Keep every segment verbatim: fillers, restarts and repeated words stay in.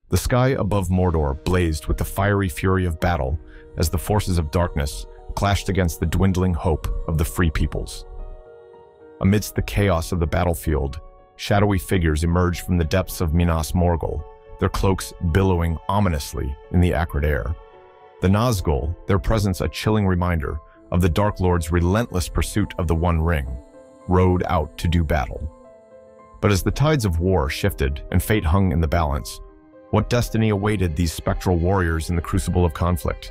The sky above Mordor blazed with the fiery fury of battle as the forces of darkness clashed against the dwindling hope of the free peoples. Amidst the chaos of the battlefield, shadowy figures emerged from the depths of Minas Morgul, their cloaks billowing ominously in the acrid air. The Nazgul, their presence a chilling reminder of the Dark Lord's relentless pursuit of the One Ring, rode out to do battle. But as the tides of war shifted and fate hung in the balance, what destiny awaited these spectral warriors in the crucible of conflict?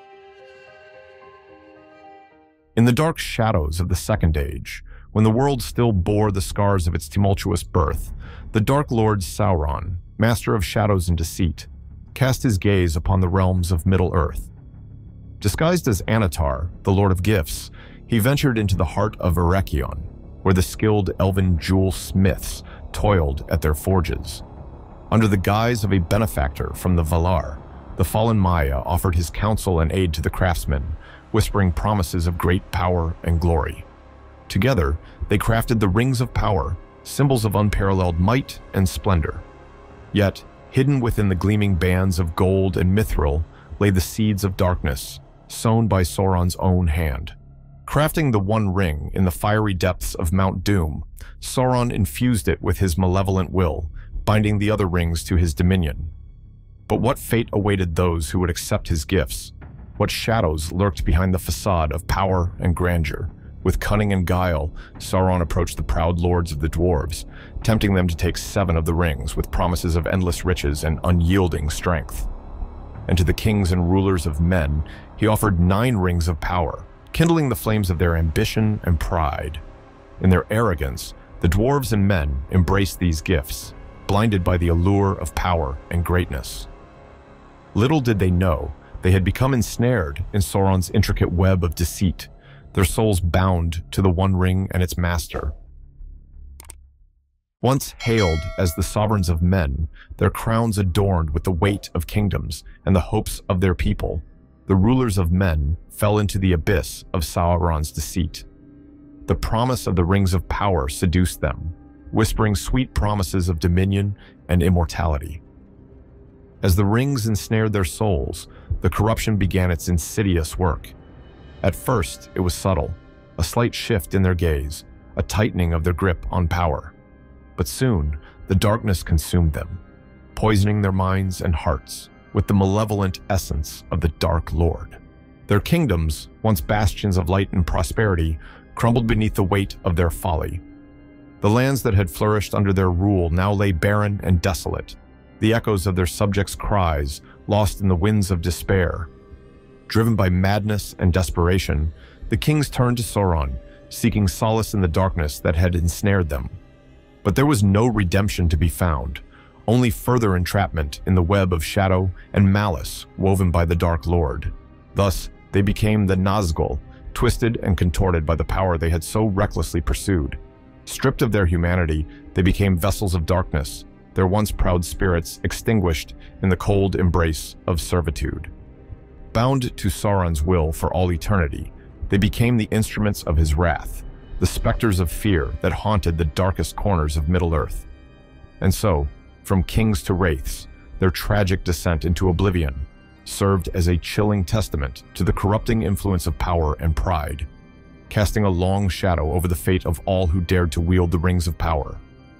In the dark shadows of the Second Age, when the world still bore the scars of its tumultuous birth, the Dark Lord Sauron, master of shadows and deceit, cast his gaze upon the realms of Middle-earth. Disguised as Anatar, the Lord of Gifts, he ventured into the heart of Erechion, where the skilled elven jewel smiths toiled at their forges. Under the guise of a benefactor from the Valar, the fallen Maya offered his counsel and aid to the craftsmen, whispering promises of great power and glory. Together, they crafted the Rings of Power, symbols of unparalleled might and splendor. Yet, hidden within the gleaming bands of gold and mithril lay the seeds of darkness, sown by Sauron's own hand. Crafting the One Ring in the fiery depths of Mount Doom, Sauron infused it with his malevolent will, binding the other rings to his dominion. But what fate awaited those who would accept his gifts? What shadows lurked behind the facade of power and grandeur? With cunning and guile, Sauron approached the proud lords of the dwarves, tempting them to take seven of the rings with promises of endless riches and unyielding strength. And to the kings and rulers of men, he offered nine rings of power, kindling the flames of their ambition and pride. In their arrogance, the dwarves and men embraced these gifts, blinded by the allure of power and greatness. Little did they know, they had become ensnared in Sauron's intricate web of deceit, their souls bound to the One Ring and its master. Once hailed as the sovereigns of men, their crowns adorned with the weight of kingdoms and the hopes of their people, the rulers of men fell into the abyss of Sauron's deceit. The promise of the Rings of Power seduced them, whispering sweet promises of dominion and immortality. As the rings ensnared their souls, the corruption began its insidious work. At first, it was subtle, a slight shift in their gaze, a tightening of their grip on power. But soon, the darkness consumed them, poisoning their minds and hearts with the malevolent essence of the Dark Lord. Their kingdoms, once bastions of light and prosperity, crumbled beneath the weight of their folly. The lands that had flourished under their rule now lay barren and desolate, the echoes of their subjects' cries lost in the winds of despair. Driven by madness and desperation, the kings turned to Sauron, seeking solace in the darkness that had ensnared them. But there was no redemption to be found, only further entrapment in the web of shadow and malice woven by the Dark Lord. Thus, they became the Nazgul, twisted and contorted by the power they had so recklessly pursued. Stripped of their humanity, they became vessels of darkness, their once proud spirits extinguished in the cold embrace of servitude. Bound to Sauron's will for all eternity, they became the instruments of his wrath, the specters of fear that haunted the darkest corners of Middle-earth. And so, from kings to wraiths, their tragic descent into oblivion served as a chilling testament to the corrupting influence of power and pride, casting a long shadow over the fate of all who dared to wield the Rings of Power.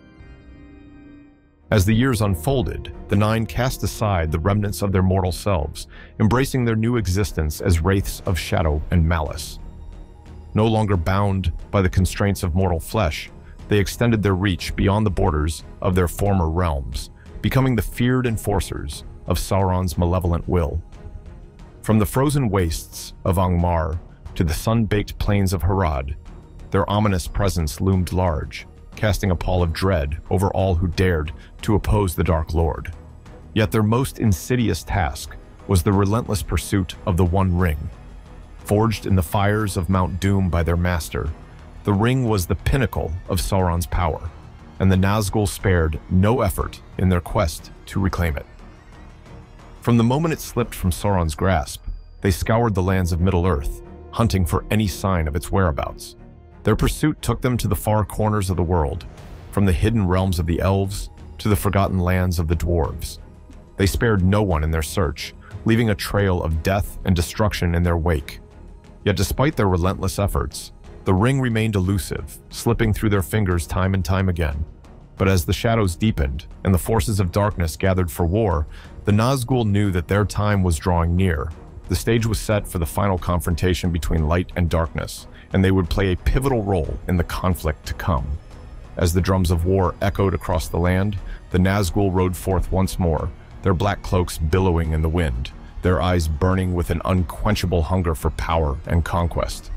As the years unfolded, the Nine cast aside the remnants of their mortal selves, embracing their new existence as wraiths of shadow and malice. No longer bound by the constraints of mortal flesh, they extended their reach beyond the borders of their former realms, becoming the feared enforcers of Sauron's malevolent will. From the frozen wastes of Angmar to the sun-baked plains of Harad, their ominous presence loomed large, casting a pall of dread over all who dared to oppose the Dark Lord. Yet their most insidious task was the relentless pursuit of the One Ring. Forged in the fires of Mount Doom by their master, the ring was the pinnacle of Sauron's power, and the Nazgul spared no effort in their quest to reclaim it. From the moment it slipped from Sauron's grasp, they scoured the lands of Middle-earth, hunting for any sign of its whereabouts. Their pursuit took them to the far corners of the world, from the hidden realms of the elves to the forgotten lands of the dwarves. They spared no one in their search, leaving a trail of death and destruction in their wake. Yet despite their relentless efforts, the ring remained elusive, slipping through their fingers time and time again. But as the shadows deepened and the forces of darkness gathered for war, the Nazgul knew that their time was drawing near. The stage was set for the final confrontation between light and darkness, and they would play a pivotal role in the conflict to come. As the drums of war echoed across the land, the Nazgul rode forth once more, their black cloaks billowing in the wind, their eyes burning with an unquenchable hunger for power and conquest.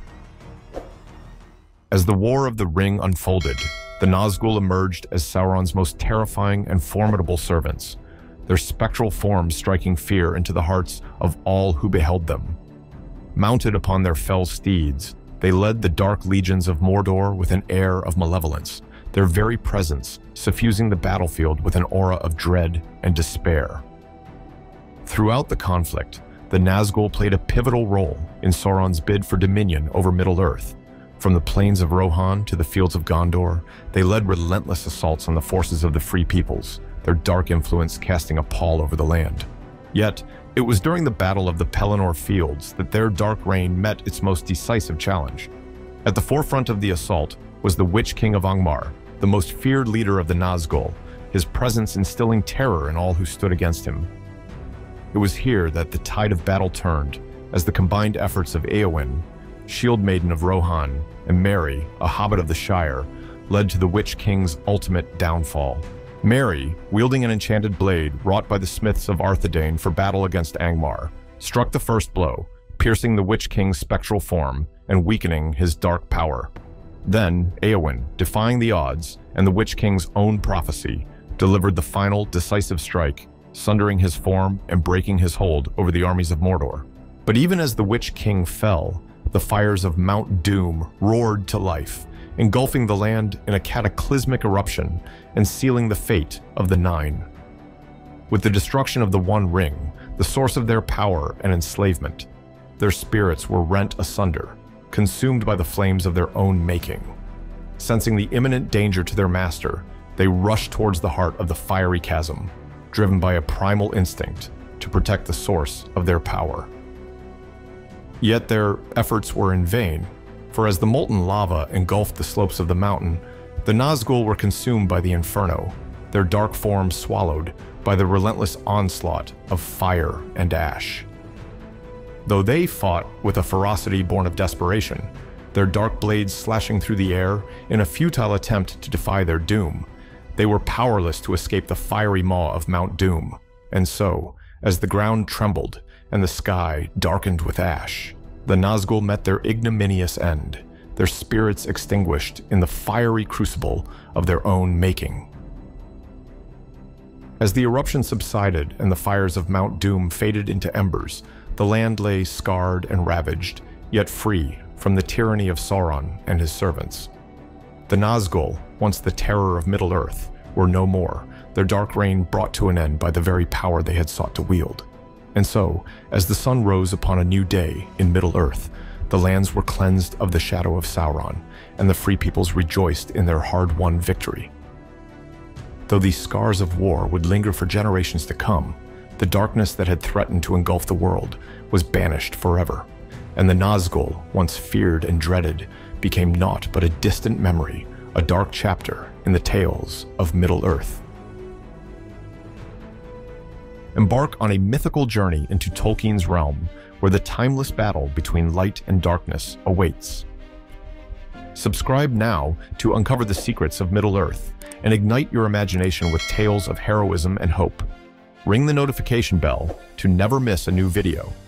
As the War of the Ring unfolded, the Nazgul emerged as Sauron's most terrifying and formidable servants, their spectral forms striking fear into the hearts of all who beheld them. Mounted upon their fell steeds, they led the dark legions of Mordor with an air of malevolence, their very presence suffusing the battlefield with an aura of dread and despair. Throughout the conflict, the Nazgul played a pivotal role in Sauron's bid for dominion over Middle-earth. From the plains of Rohan to the fields of Gondor, they led relentless assaults on the forces of the Free Peoples, their dark influence casting a pall over the land. Yet, it was during the Battle of the Pelennor Fields that their dark reign met its most decisive challenge. At the forefront of the assault was the Witch King of Angmar, the most feared leader of the Nazgul, his presence instilling terror in all who stood against him. It was here that the tide of battle turned, as the combined efforts of Éowyn, Shield Maiden of Rohan, and Merry, a hobbit of the Shire, led to the Witch King's ultimate downfall. Merry, wielding an enchanted blade wrought by the smiths of Arthedain for battle against Angmar, struck the first blow, piercing the Witch King's spectral form and weakening his dark power. Then, Éowyn, defying the odds and the Witch King's own prophecy, delivered the final decisive strike, sundering his form and breaking his hold over the armies of Mordor. But even as the Witch King fell, the fires of Mount Doom roared to life, engulfing the land in a cataclysmic eruption and sealing the fate of the Nine. With the destruction of the One Ring, the source of their power and enslavement, their spirits were rent asunder, consumed by the flames of their own making. Sensing the imminent danger to their master, they rushed towards the heart of the fiery chasm, driven by a primal instinct to protect the source of their power. Yet their efforts were in vain, for as the molten lava engulfed the slopes of the mountain, the Nazgul were consumed by the inferno, their dark forms swallowed by the relentless onslaught of fire and ash. Though they fought with a ferocity born of desperation, their dark blades slashing through the air in a futile attempt to defy their doom, they were powerless to escape the fiery maw of Mount Doom. And so, as the ground trembled and the sky darkened with ash, the Nazgul met their ignominious end, their spirits extinguished in the fiery crucible of their own making. As the eruption subsided and the fires of Mount Doom faded into embers, the land lay scarred and ravaged, yet free from the tyranny of Sauron and his servants. The Nazgul, once the terror of Middle-earth, were no more, their dark reign brought to an end by the very power they had sought to wield. And so, as the sun rose upon a new day in Middle-earth, the lands were cleansed of the shadow of Sauron, and the Free Peoples rejoiced in their hard-won victory. Though these scars of war would linger for generations to come, the darkness that had threatened to engulf the world was banished forever, and the Nazgul, once feared and dreaded, became naught but a distant memory, a dark chapter in the tales of Middle-earth. Embark on a mythical journey into Tolkien's realm, where the timeless battle between light and darkness awaits. Subscribe now to uncover the secrets of Middle-earth and ignite your imagination with tales of heroism and hope. Ring the notification bell to never miss a new video.